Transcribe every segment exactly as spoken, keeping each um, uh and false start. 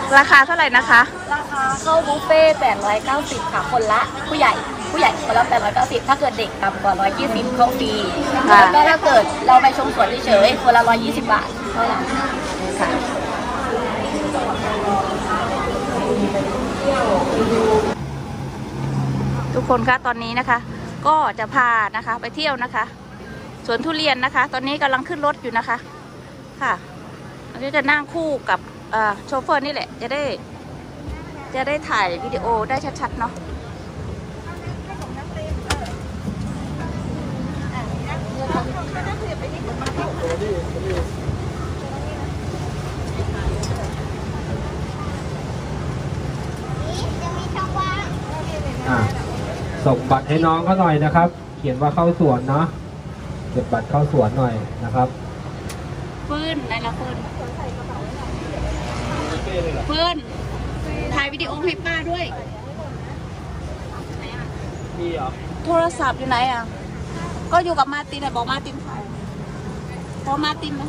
ราคาเท่าไหร่นะคะราคาเข้าบุฟเฟ่แปดร้อยเก้าสิบค่ะคนละผู้ใหญ่ผู้ใหญ่คนละแปดร้อยเก้าสิบถ้าเกิดเด็กต่ำกว่าร้อยยี่สิบเข้าฟรีแล้วก็ถ้าเกิดเราไปชมสวนเฉยๆคนละร้อยยี่สิบบาทเท่านั้นค่ะทุกคนคะตอนนี้นะคะก็จะพานะคะไปเที่ยวนะคะสวนทุเรียนนะคะตอนนี้กำลังขึ้นรถอยู่นะคะค่ะเราจะนั่งคู่กับโชเฟอร์นี่แหละจะได้จะได้ถ่ายวิดีโอได้ชัดๆเนาะส่งบัตรให้น้องเขาหน่อยนะครับเขียนว่าเข้าสวนเนาะเก็บบัตรเข้าสวนหน่อยนะครับฟืนไหนละฟืนฟืนถ่ายวิดีโอให้ป้าด้วยมีเหรอโทรศัพท์อยู่ไหนอ่ะก็อยู่กับมาตินอ่ะบอกมาตินถ่ายพอมาตินนะ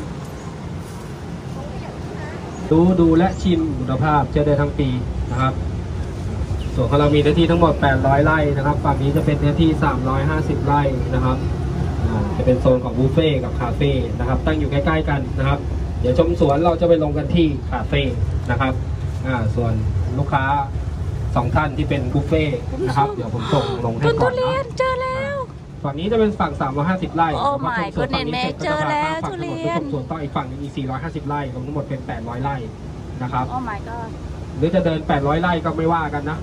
ดูดูและชิมคุณภาพเจอได้ทั้งปีนะครับส่วนของเรามีเนื้อที่ทั้งหมดแปดร้อยไร่นะครับฝั่งนี้จะเป็นเนื้อที่สามร้อยห้าสิบไร่นะครับจะเป็นโซนของบุฟเฟ่กับคาเฟ่นะครับตั้งอยู่ใกล้ๆกันนะครับเดี๋ยวชมสวนเราจะไปลงกันที่คาเฟ่นะครับส่วนลูกค้าสองท่านที่เป็นบุฟเฟ่นะครับเดี๋ยวผมส่งลงให้ก่อนนะเจอแล้วฝั่งนี้จะเป็นฝั่งสามร้อยห้าสิบไร่โอ้ my goodness เจอแล้วทุเรียนส่วนต่ออีกฝั่งนึงอีกสี่ร้อยห้าสิบไร่รวมทั้งหมดเป็นแปดร้อยไร่นะครับโอ้ my god หรือจะเดินแปดร้อยไร่ก็ไม่ว่ากันนะ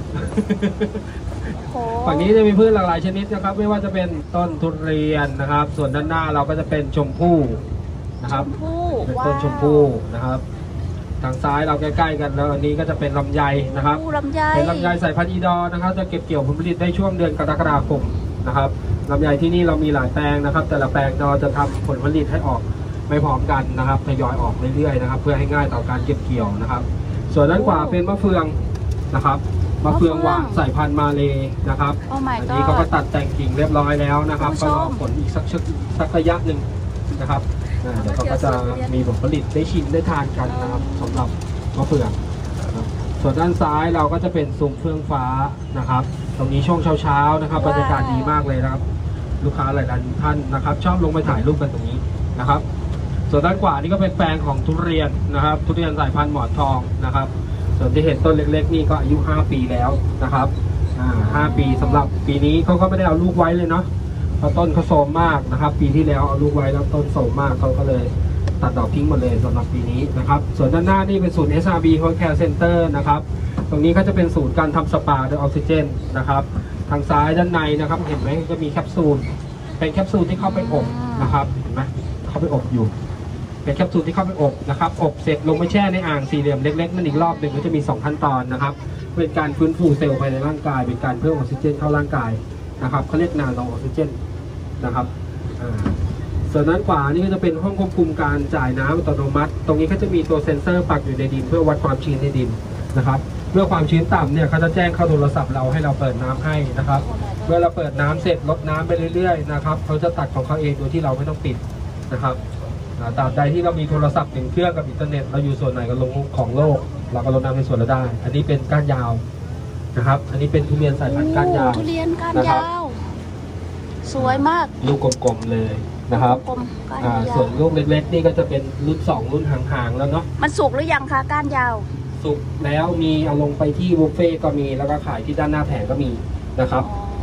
ฝั่งนี้จะมีพืชหลากหลายชนิดนะครับไม่ว่าจะเป็นต้นทุเรียนนะครับส่วนด้านหน้าเราก็จะเป็นชมพู่นะครับเป็นต้นชมพู่นะครับทางซ้ายเราใกล้ๆกันแล้วอันนี้ก็จะเป็นลำไยนะครับเป็นลำไยสายพันธุ์อีดอนะครับจะเก็บเกี่ยวผลผลิตได้ช่วงเดือนกรกฎาคมนะครับลำไยที่นี่เรามีหลายแปลงนะครับแต่ละแปลงเราจะทำผลผลิตให้ออกไม่พร้อมกันนะครับทยอยออกเรื่อยๆนะครับเพื่อให้ง่ายต่อการเก็บเกี่ยวนะครับส่วนด้านขวาเป็นมะเฟืองนะครับมะเฟืองหวานสายพันธุ์มาเลนะครับอันนี้เขาก็ตัดแต่งกิ่งเรียบร้อยแล้วนะครับก็รอผลอีกสักสักระยะหนึ่งนะครับเดี๋ยวเขาก็จะมีผลผลิตได้ชิมได้ทานกันนะครับสำหรับมะเฟืองส่วนด้านซ้ายเราก็จะเป็นซุ้มเฟื่องฟ้านะครับตรงนี้ช่วงเช้าๆนะครับบรรยากาศดีมากเลยนะครับลูกค้าหลายท่านนะครับชอบลงไปถ่ายรูปกันตรงนี้นะครับส่วนด้านขวานี่ก็เป็นแปลงของทุเรียนนะครับทุเรียนสายพันธุ์หมอนทองนะครับส่วนที่เห็นต้นเล็กๆนี่ก็อายุห้าปีแล้วนะครับห้าปีสำหรับปีนี้เขาก็ไม่ได้เอาลูกไว้เลยเนาะเพราะต้นเขาโทรมมากนะครับปีที่แล้วเอาลูกไว้แล้วต้นโทรมมากเขาก็เลยตัดดอกทิ้งหมดเลยสำหรับปีนี้นะครับส่วนด้านหน้านี่เป็นศูนย์ เอส อาร์ บี Home Care Center นะครับตรงนี้ก็จะเป็นศูนย์การทำสปาด้วยออกซิเจนนะครับทางซ้ายด้านในนะครับเห็นไหมจะมีแคปซูลเป็นแคปซูลที่เข้าไปอบนะครับเห็นไหมเข้าไปอบอยู่เป็นแคปซูลที่เข้าไปอบนะครับอบเสร็จลงไปแช่ในอ่างสี่เหลี่ยมเล็กๆนั่นอีกรอบหนึ่งก็จะมีสองขั้นตอนนะครับเป็นการฟื้นฟูเซลล์ภายในร่างกายเป็นการเพิ่มออกซิเจนเข้าร่างกายนะครับเขาเรียกนาโนออกซิเจนนะครับส่วนด้านขวานี่ก็จะเป็นห้องควบคุมการจ่ายน้ำอัตโนมัติตรงนี้ก็จะมีตัวเซ็นเซอร์ปักอยู่ในดินเพื่อวัดความชื้นในดินนะครับเมื่อความชื้นต่ำเนี่ยเขาจะแจ้งเข้าโทรศัพท์เราให้เราเปิดน้ำให้นะครับเมื่อเราเปิดน้ำเสร็จลดน้ำไปเรื่อยๆนะครับเขาจะตัดของเขาเองโดยที่เราไม่ต้องปิดนะครับตราบใดที่เรามีโทรศัพท์หนึ่งเครื่องกับอินเทอร์เน็ตเราอยู่ส่วนไหนก็ลงของโลกเราก็ลดน้ำในส่วนเราได้อันนี้เป็นก้านยาวนะครับอันนี้เป็นทุเรียนสายพันธุ์ก้านยาวทุเรียนก้านยาวสวยมากลูกกลมๆเลยนะครับส่วนลูกเล็กๆนี่ก็จะเป็นรุ่นสองรุ่นห่างๆแล้วเนาะมันสุกหรือยังคะก้านยาวสุกแล้วมีเอาลงไปที่บุฟเฟ่ก็มีแล้วก็ขายที่ด้านหน้าแผงก็มีนะครับ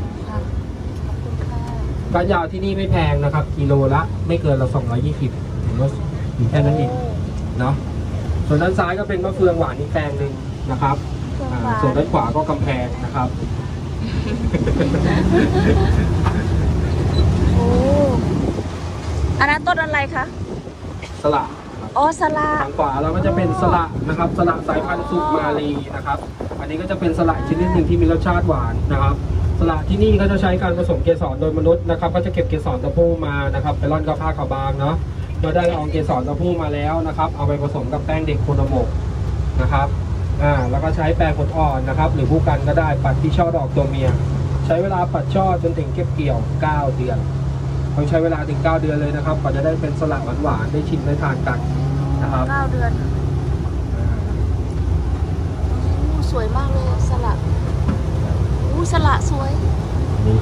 ก้านยาวที่นี่ไม่แพงนะครับกิโลละไม่เกินเราสองร้อยยี่สิบหรือว่าอยู่แค่นั้นเองเนาะส่วนด้านซ้ายก็เป็นมะเฟืองหวานอีกแปลงหนึ่งนะครับส่วนด้านขวาก็กำแพงนะครับโอ้อันนั้นต้นอะไรคะสละอ๋อสละทางขวาเราก็จะเป็นสละนะครับสละสายพันธุ์สุมาลีนะครับอันนี้ก็จะเป็นสละชนิดหนึ่งที่มีรสชาติหวานนะครับสละที่นี่เขาจะใช้การผสมเกสรโดยมนุษย์นะครับก็จะเก็บเกสรตัวผู้มานะครับไปร่อนกับผ้าขาวบางเนาะเมื่อได้ละอองเกสรตัวผู้มาแล้วนะครับเอาไปผสมกับแป้งเด็กโคโนโมะนะครับอ่าแล้วก็ใช้แป้งผลอ่อนนะครับหรือผู้กันก็ได้ปัดที่ช่อดอกตัวเมียใช้เวลาปัดช่อจนถึงเก็บเกี่ยวเก้าเดือนต้องใช้เวลาถึงเก้าเดือนเลยนะครับกว่าจะได้เป็นสละหวานๆได้ชิมได้ทานกันนะครับเก้าเดือน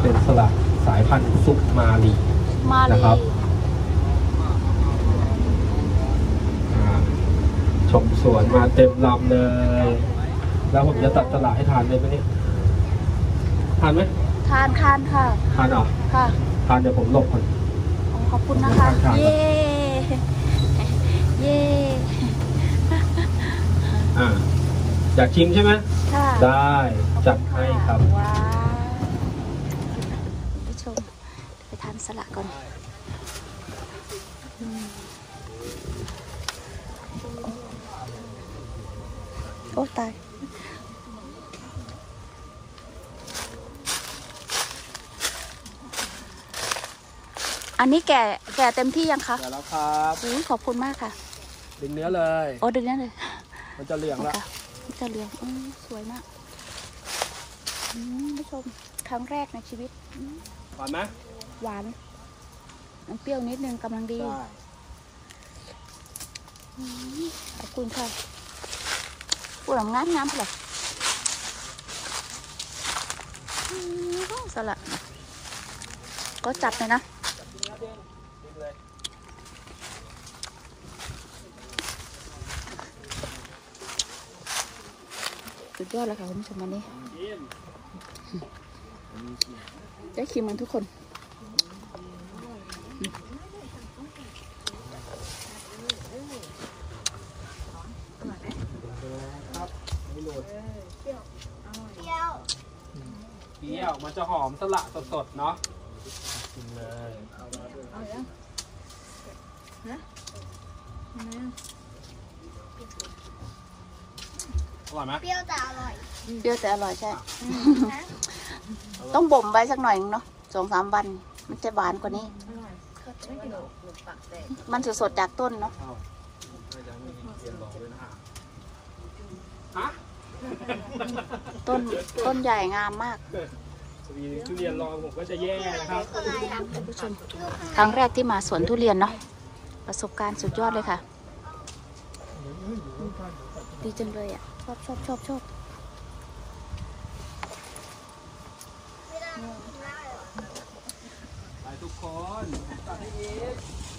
เป็นสละสายพันธุ์สุมาลีมาเลนะครับยอ่าชมสวนมาเต็มลำเลย แล้วผมจะตัดสละให้ทานได้ไหมเนี่ยทานไหมทานทานค่ะทานเหรอค่ะทานเดี๋ยวผมหลบก่อนอ๋อขอบคุณนะคะทานๆเย่เย่อ่าอยากชิมใช่ไหมค่ะได้จัดให้ครับว้าวคุณผู้ชมไปทานสละก่อนอืมโอ้ตาย อันนี้แก่แก่เต็มที่ยังคะเดี๋ยวแล้วครับอุ้ยขอบคุณมากค่ะดึงเนื้อเลยโอ้ดึงนั่นเลยมันจะเหลืองแล้วค่ะมันจะเหลืองอืมสวยมากอืมผู้ชมครั้งแรกในชีวิตอืมหวานไหมหวานมันเปรี้ยวนิดนึงกำลังดีได้อืมขอบคุณค่ะพูดแบบงามงามๆเลยอืมสละก็จัดเลยนะ สุดยอดแล้วค่ะคุณผู้ชมวันนี้ ได้ชิมมันทุกคนครับไม่หลุดเปรี้ยวมันจะหอมสละสดๆเนาะกินเลยอร่อยไหมเปรี้ยวแต่อร่อยเปรี้ยวแต่อร่อยใช่ ต้องบ่มไว้สักหน่อยนึงเนาะสองสามวัน มันจะหวานกว่านี้ มันสดๆจากต้นเนาะฮะต้นต้นใหญ่งามมากมีทุเรียนรองผมก็จะแย่นะครับท่านผู้ชม ครั้งแรกที่มาสวนทุเรียนเนาะ ประสบการณ์สุดยอดเลยค่ะ ดีจังเลยอ่ะ ชอบชอบชอบชอบไปทุกคนตัดให้อีก